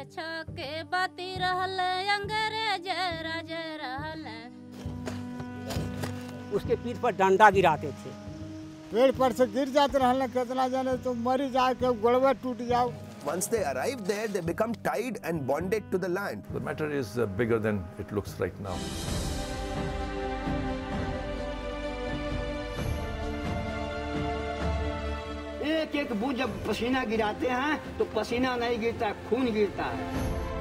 छके बाती रहल अंग्रेज राज रहल। उसके पीठ पर डंडा गिराते थे। पेड़ पर से गिर जाते रहने कितना जाने तो मरी जाए के गोड़वा टूट जाओ। Once they arrive there, they become tied and bonded to the land. The matter is bigger than it looks right now. एक एक बूंद जब पसीना गिराते हैं तो पसीना नहीं गिरता, खून गिरता है।